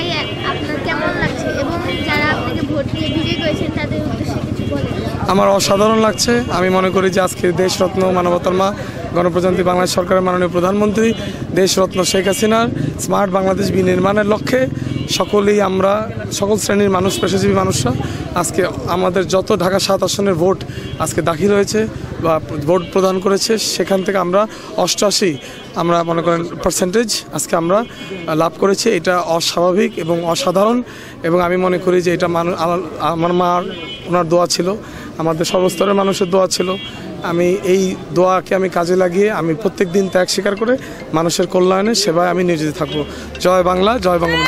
ভাই আপনার কেমন লাগছে এবং যারা আপনাকে ভোট দিয়ে বিজয়ী করেছেন তাদের উদ্দেশ্যে কিছু বলেন। আমার অসাধারণ লাগছে। আমি মনে করি যে আজকে দেশরত্ন মানবতার মা গণপ্রজাতন্ত্রী বাংলাদেশ সরকারের মাননীয় প্রধানমন্ত্রী দেশরত্ন শেখ হাসিনার স্মার্ট বাংলাদেশ বিনির্মাণের লক্ষ্যে সকলেই আমরা সকল শ্রেণীর মানুষ, পেশাজীবী মানুষরা আজকে আমাদের যত ঢাকা 7 আসনের ভোট আজকে দাখিল হয়েছে বা ভোট প্রদান করেছে, সেখান থেকে আমরা 88 আমরা মনে করেন পার্সেন্টেজ আজকে আমরা লাভ করেছি। এটা অস্বাভাবিক এবং অসাধারণ, এবং আমি মনে করি যে এটা আমার মার ওনার দোয়া ছিল, আমাদের সর্বস্তরের মানুষের দোয়া ছিল। আমি এই দোয়াকে আমি কাজে লাগিয়ে আমি প্রত্যেক দিন ত্যাগ স্বীকার করে মানুষের কল্যাণে সেবায় আমি নিয়োজিত থাকবো। জয় বাংলা, জয় বঙ্গবন্ধু।